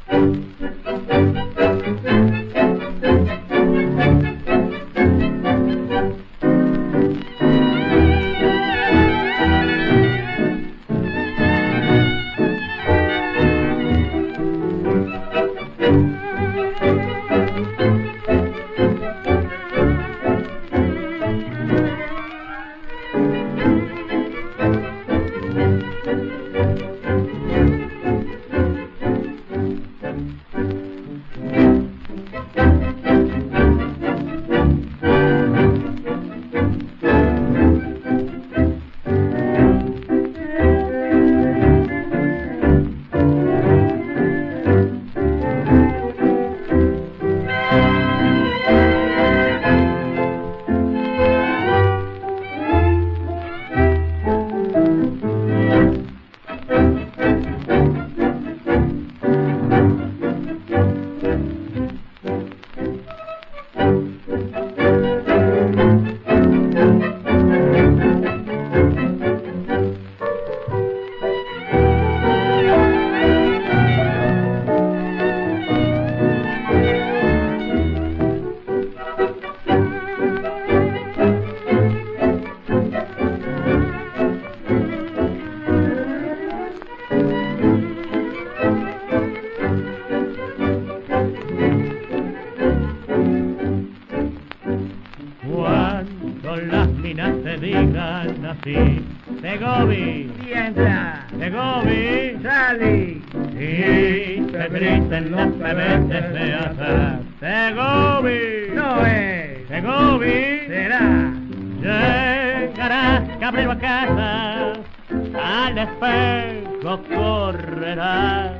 digan así. Segovi, piensa, Segovi, Sally, y te griten las pebentes de atrás. Segovi, no es, Segovi, será, llegará cabrero a casa, al espejo correrá,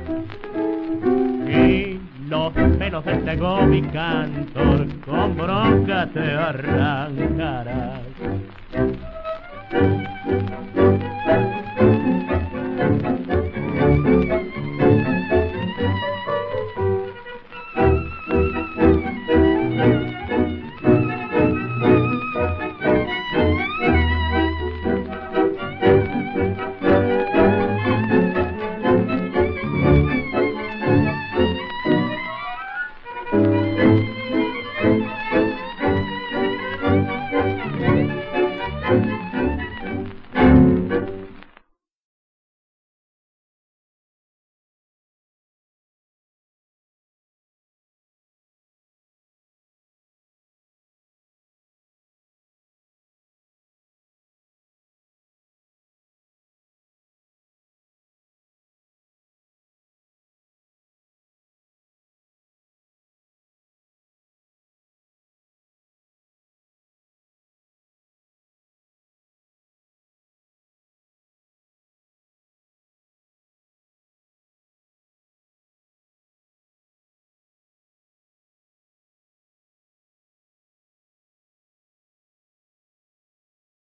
y los pelos de Segovi cantor con bronca te arrancarás.